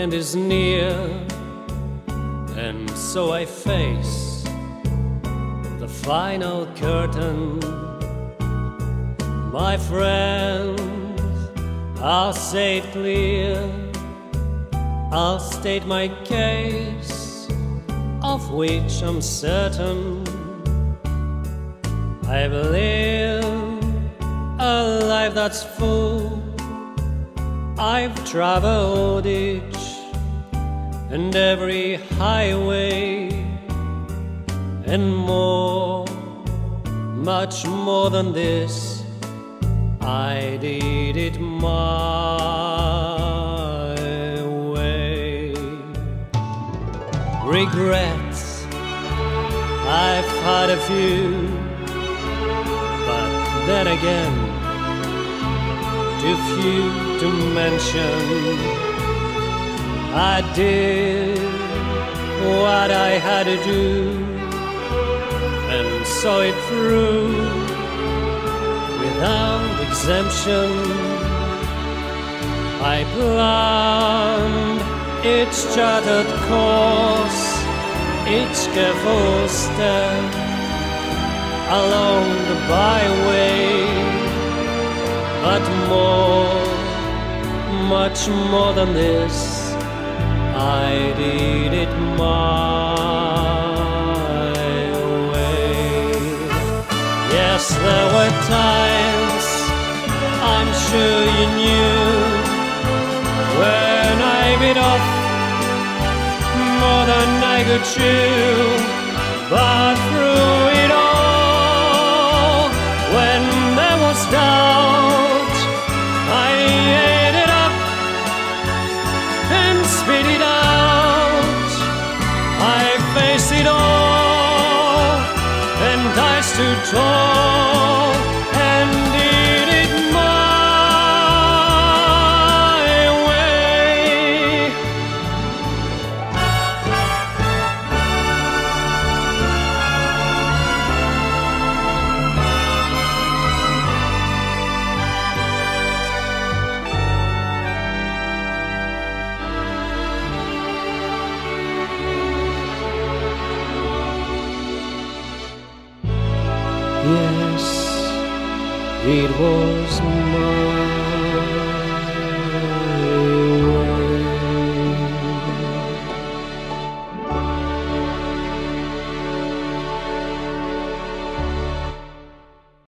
end is near, and so I face the final curtain. My friends, I'll say it clear, I'll state my case, of which I'm certain. I've lived a life that's full, I've traveled each and every highway, and more, much more than this, I did it my way. Regrets, I've had a few, but then again, too few to mention. I did what I had to do, and saw it through without exemption. I planned each charted course, each careful step along the byway, but more, much more than this, I did it my way. Yes, there were times, I'm sure you knew, when I bit off more than I could chew. But through it all, when there was doubt, I ate it up and spit it out. I faced it all, and I stood tall and did it my way. Yes, it was mine.